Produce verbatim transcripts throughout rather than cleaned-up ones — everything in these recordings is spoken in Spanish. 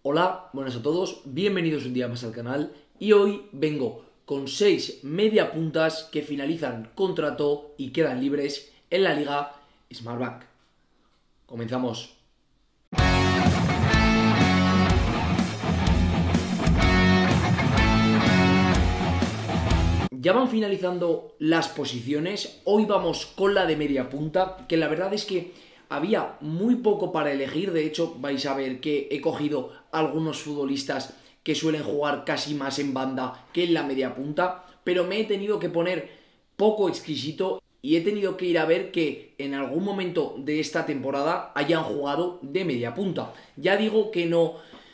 Hola, buenas a todos, bienvenidos un día más al canal y hoy vengo con seis media puntas que finalizan contrato y quedan libres en la Liga Smartbank. Comenzamos. Ya van finalizando las posiciones, hoy vamos con la de media punta, que la verdad es que había muy poco para elegir. De hecho vais a ver que he cogido algunos futbolistas que suelen jugar casi más en banda que en la media punta, pero me he tenido que poner poco exquisito y he tenido que ir a ver que en algún momento de esta temporada hayan jugado de media punta. Ya digo que no,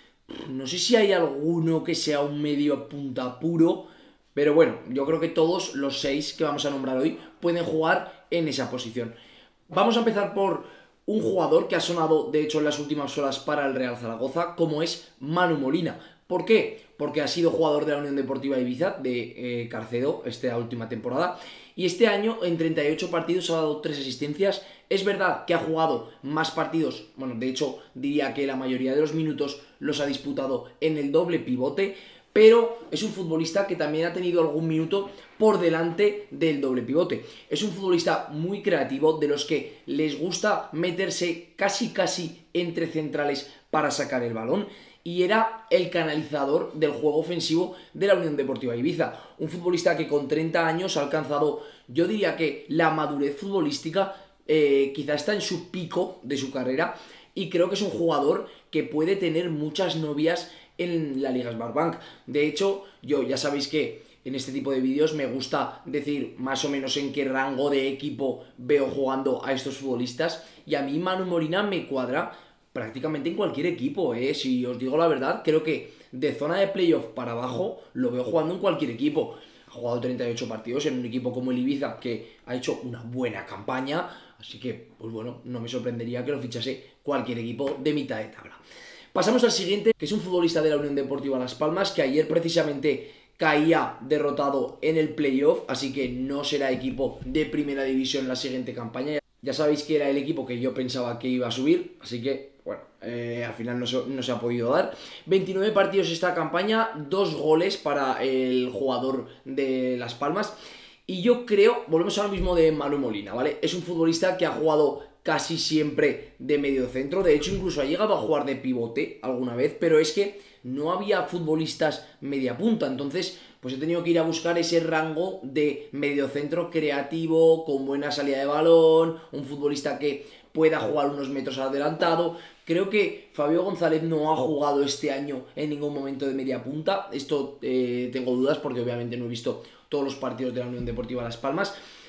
no sé si hay alguno que sea un medio punta puro, pero bueno, yo creo que todos los seis que vamos a nombrar hoy pueden jugar en esa posición. Vamos a empezar por un jugador que ha sonado, de hecho, en las últimas horas para el Real Zaragoza, como es Manu Molina. ¿Por qué? Porque ha sido jugador de la Unión Deportiva Ibiza, de eh, Carcedo, esta última temporada. Y este año, en treinta y ocho partidos, ha dado tres asistencias. Es verdad que ha jugado más partidos, bueno, de hecho, diría que la mayoría de los minutos los ha disputado en el doble pivote, pero es un futbolista que también ha tenido algún minuto por delante del doble pivote. Es un futbolista muy creativo, de los que les gusta meterse casi casi entre centrales para sacar el balón, y era el canalizador del juego ofensivo de la Unión Deportiva Ibiza. Un futbolista que con treinta años ha alcanzado, yo diría que la madurez futbolística, eh, quizá está en su pico de su carrera, y creo que es un jugador que puede tener muchas novias en la Liga Smartbank. De hecho, yo ya sabéis que en este tipo de vídeos me gusta decir más o menos en qué rango de equipo veo jugando a estos futbolistas, y a mí Manu Molina me cuadra prácticamente en cualquier equipo, ¿eh? Si os digo la verdad, creo que de zona de playoff para abajo lo veo jugando en cualquier equipo. Ha jugado treinta y ocho partidos en un equipo como el Ibiza, que ha hecho una buena campaña, así que, pues bueno, no me sorprendería que lo fichase cualquier equipo de mitad de tabla. Pasamos al siguiente, que es un futbolista de la Unión Deportiva Las Palmas, que ayer precisamente caía derrotado en el playoff, así que no será equipo de primera división en la siguiente campaña. Ya sabéis que era el equipo que yo pensaba que iba a subir, así que, bueno, eh, al final no se, no se ha podido dar. veintinueve partidos esta campaña, dos goles para el jugador de Las Palmas. Y yo creo, volvemos ahora mismo de Manu Molina, ¿vale? Es un futbolista que ha jugado casi siempre de medio centro, de hecho incluso ha llegado a jugar de pivote alguna vez, pero es que no había futbolistas media punta, entonces pues he tenido que ir a buscar ese rango de medio centro creativo, con buena salida de balón, un futbolista que pueda jugar unos metros adelantado. Creo que Fabio González no ha jugado este año en ningún momento de media punta, esto eh, tengo dudas porque obviamente no he visto todos los partidos de la Unión Deportiva Las Palmas,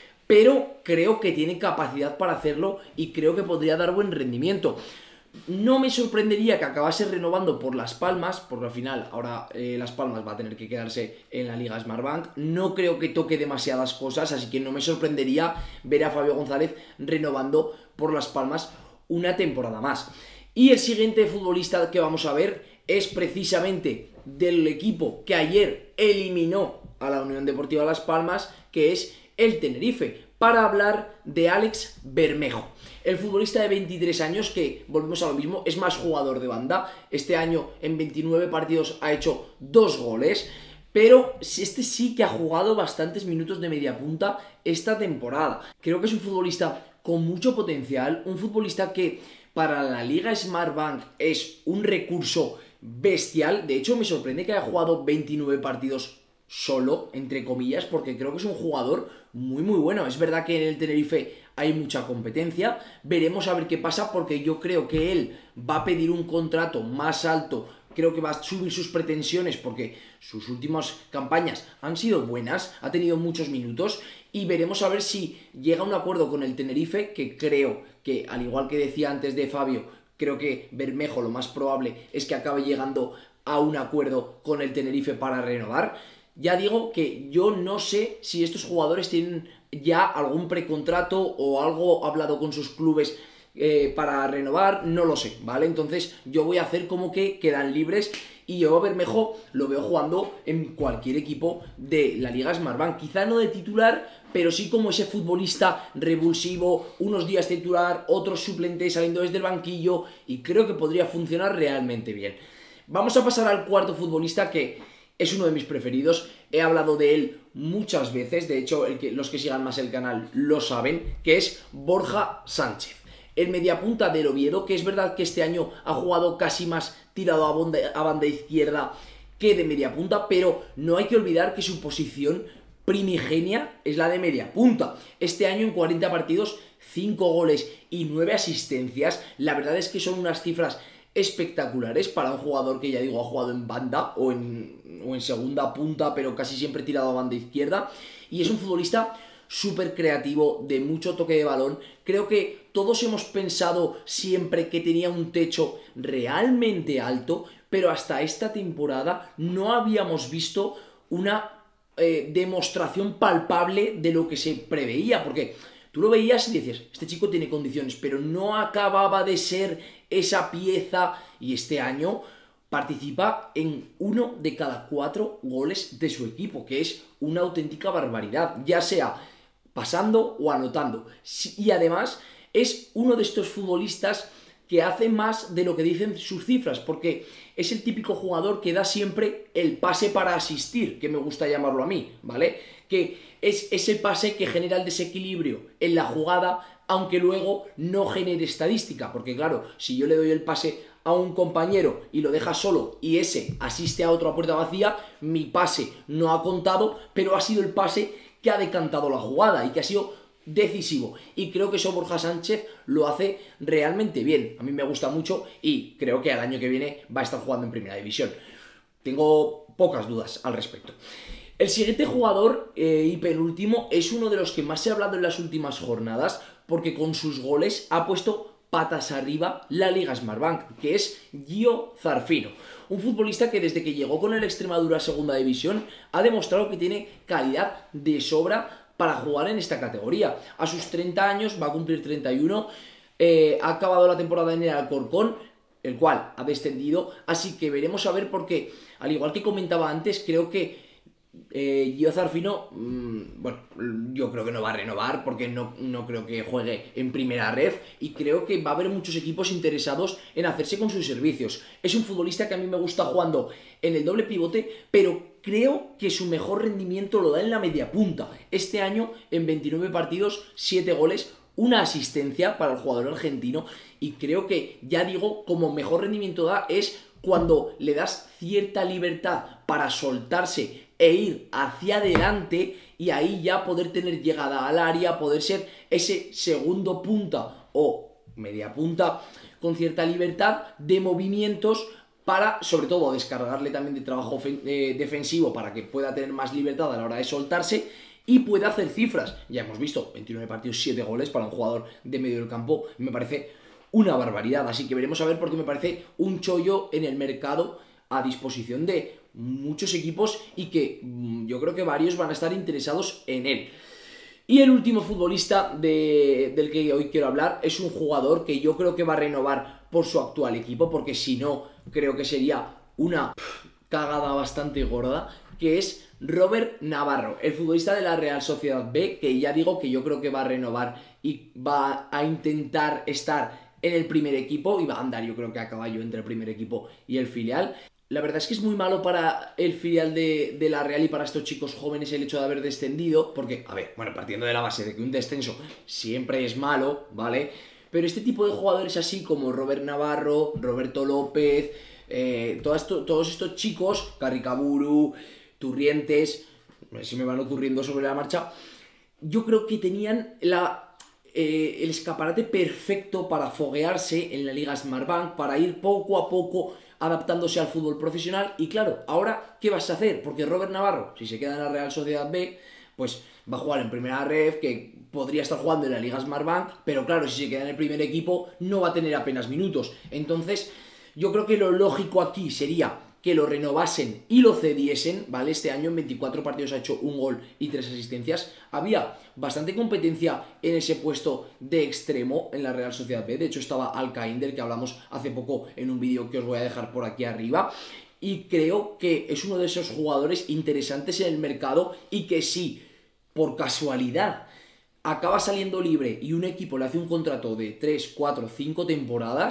pero creo que tiene capacidad para hacerlo y creo que podría dar buen rendimiento. No me sorprendería que acabase renovando por Las Palmas, porque al final ahora eh, Las Palmas va a tener que quedarse en la Liga Smartbank. No creo que toque demasiadas cosas, así que no me sorprendería ver a Fabio González renovando por Las Palmas una temporada más. Y el siguiente futbolista que vamos a ver es precisamente del equipo que ayer eliminó a la Unión Deportiva Las Palmas, que es el Tenerife, para hablar de Alex Bermejo. El futbolista de veintitrés años, que volvemos a lo mismo, es más jugador de banda. Este año en veintinueve partidos ha hecho dos goles, pero este sí que ha jugado bastantes minutos de media punta esta temporada. Creo que es un futbolista con mucho potencial, un futbolista que para la Liga Smartbank es un recurso bestial. De hecho, me sorprende que haya jugado veintinueve partidos solo, entre comillas, porque creo que es un jugador muy muy bueno. Es verdad que en el Tenerife hay mucha competencia, veremos a ver qué pasa, porque yo creo que él va a pedir un contrato más alto, creo que va a subir sus pretensiones porque sus últimas campañas han sido buenas, ha tenido muchos minutos, y veremos a ver si llega a un acuerdo con el Tenerife, que creo que, al igual que decía antes de Fabio, creo que Bermejo lo más probable es que acabe llegando a un acuerdo con el Tenerife para renovar. Ya digo que yo no sé si estos jugadores tienen ya algún precontrato o algo hablado con sus clubes eh, para renovar, no lo sé, ¿vale? Entonces yo voy a hacer como que quedan libres, y yo a Bermejo lo veo jugando en cualquier equipo de la Liga Smartbank, quizá no de titular, pero sí como ese futbolista revulsivo, unos días titular, otros suplentes saliendo desde el banquillo, y creo que podría funcionar realmente bien. Vamos a pasar al cuarto futbolista, que es uno de mis preferidos. He hablado de él muchas veces, de hecho el que, los que sigan más el canal lo saben, que es Borja Sánchez. El mediapunta del Oviedo, que es verdad que este año ha jugado casi más tirado a banda, a banda izquierda que de mediapunta, pero no hay que olvidar que su posición primigenia es la de mediapunta. Este año en cuarenta partidos, cinco goles y nueve asistencias. La verdad es que son unas cifras espectaculares para un jugador que, ya digo, ha jugado en banda o en, o en segunda punta, pero casi siempre tirado a banda izquierda. Y es un futbolista súper creativo, de mucho toque de balón. Creo que todos hemos pensado siempre que tenía un techo realmente alto, pero hasta esta temporada no habíamos visto una eh, demostración palpable de lo que se preveía, porque tú lo veías y decías, este chico tiene condiciones, pero no acababa de ser esa pieza, y este año participa en uno de cada cuatro goles de su equipo, que es una auténtica barbaridad, ya sea pasando o anotando. Y además es uno de estos futbolistas que hace más de lo que dicen sus cifras, porque es el típico jugador que da siempre el pase para asistir, que me gusta llamarlo a mí, ¿vale? Que es ese pase que genera el desequilibrio en la jugada, aunque luego no genere estadística, porque claro, si yo le doy el pase a un compañero y lo deja solo y ese asiste a otro a puerta vacía, mi pase no ha contado, pero ha sido el pase que ha decantado la jugada y que ha sido decisivo, y creo que eso Borja Sánchez lo hace realmente bien. A mí me gusta mucho y creo que al año que viene va a estar jugando en primera división. Tengo pocas dudas al respecto. El siguiente jugador eh, y penúltimo es uno de los que más se ha hablado en las últimas jornadas, porque con sus goles ha puesto patas arriba la Liga Smartbank, que es Gio Zarfino, un futbolista que desde que llegó con el Extremadura a segunda división ha demostrado que tiene calidad de sobra para jugar en esta categoría. A sus treinta años, va a cumplir treinta y uno, eh, ha acabado la temporada en el Alcorcón, el cual ha descendido, así que veremos a ver, porque al igual que comentaba antes, creo que Eh, Gio Zarfino, mmm, bueno, yo creo que no va a renovar, porque no, no creo que juegue en primera ref, y creo que va a haber muchos equipos interesados en hacerse con sus servicios. Es un futbolista que a mí me gusta jugando en el doble pivote, pero creo que su mejor rendimiento lo da en la media punta. Este año, en veintinueve partidos, siete goles, una asistencia para el jugador argentino, y creo que, ya digo, como mejor rendimiento da es cuando le das cierta libertad para soltarse e ir hacia adelante, y ahí ya poder tener llegada al área, poder ser ese segundo punta o media punta con cierta libertad de movimientos, para sobre todo descargarle también de trabajo eh, defensivo, para que pueda tener más libertad a la hora de soltarse y pueda hacer cifras. Ya hemos visto, veintinueve partidos, siete goles para un jugador de medio del campo, me parece una barbaridad, así que veremos a ver, porque me parece un chollo en el mercado a disposición de muchos equipos, y que mmm, yo creo que varios van a estar interesados en él. Y el último futbolista de, del que hoy quiero hablar es un jugador que yo creo que va a renovar por su actual equipo, porque si no, creo que sería una cagada bastante gorda, que es Robert Navarro, el futbolista de la Real Sociedad B, que ya digo que yo creo que va a renovar y va a intentar estar en el primer equipo, y va a andar yo creo que a caballo entre el primer equipo y el filial. La verdad es que es muy malo para el filial de, de la Real y para estos chicos jóvenes el hecho de haber descendido, porque, a ver, bueno, partiendo de la base de que un descenso siempre es malo, ¿vale? Pero este tipo de jugadores así como Robert Navarro, Roberto López, eh, todo esto, todos estos chicos, Carricaburu, Turrientes, a ver si me van ocurriendo sobre la marcha, yo creo que tenían la... Eh, el escaparate perfecto para foguearse en la Liga Smartbank, para ir poco a poco adaptándose al fútbol profesional. Y claro, ahora, ¿qué vas a hacer? Porque Robert Navarro, si se queda en la Real Sociedad B, pues va a jugar en primera ref, que podría estar jugando en la Liga Smartbank, pero claro, si se queda en el primer equipo, no va a tener apenas minutos. Entonces, yo creo que lo lógico aquí sería que lo renovasen y lo cediesen, ¿vale? Este año en veinticuatro partidos ha hecho un gol y tres asistencias. Había bastante competencia en ese puesto de extremo en la Real Sociedad B. De hecho, estaba Alcaín, del que hablamos hace poco en un vídeo que os voy a dejar por aquí arriba. Y creo que es uno de esos jugadores interesantes en el mercado, y que si por casualidad acaba saliendo libre y un equipo le hace un contrato de tres, cuatro, cinco temporadas,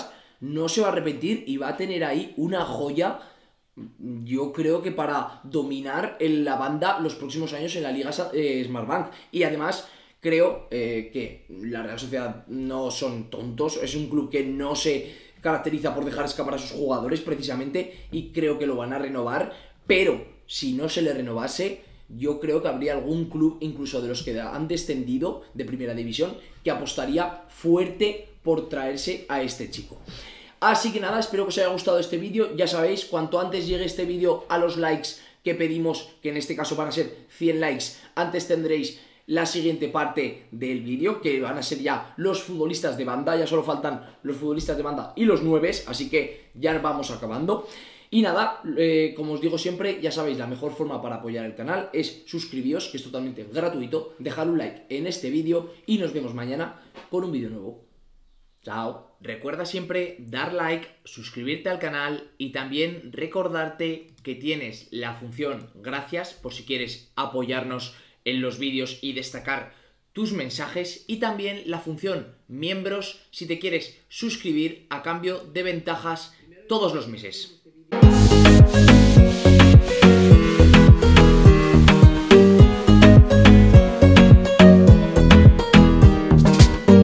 no se va a arrepentir y va a tener ahí una joya, yo creo que para dominar en la banda los próximos años en la Liga eh, Smartbank. Y además creo eh, que la Real Sociedad no son tontos, es un club que no se caracteriza por dejar escapar a sus jugadores precisamente, y creo que lo van a renovar, pero si no se le renovase, yo creo que habría algún club, incluso de los que han descendido de primera división, que apostaría fuerte por traerse a este chico. Así que nada, espero que os haya gustado este vídeo. Ya sabéis, cuanto antes llegue este vídeo a los likes que pedimos, que en este caso van a ser cien likes, antes tendréis la siguiente parte del vídeo, que van a ser ya los futbolistas de banda. Ya solo faltan los futbolistas de banda y los nueves, así que ya vamos acabando. Y nada, eh, como os digo siempre, ya sabéis, la mejor forma para apoyar el canal es suscribiros, que es totalmente gratuito, dejar un like en este vídeo y nos vemos mañana con un vídeo nuevo. Chao. Recuerda siempre dar like, suscribirte al canal y también recordarte que tienes la función gracias por si quieres apoyarnos en los vídeos y destacar tus mensajes, y también la función miembros si te quieres suscribir a cambio de ventajas todos los meses.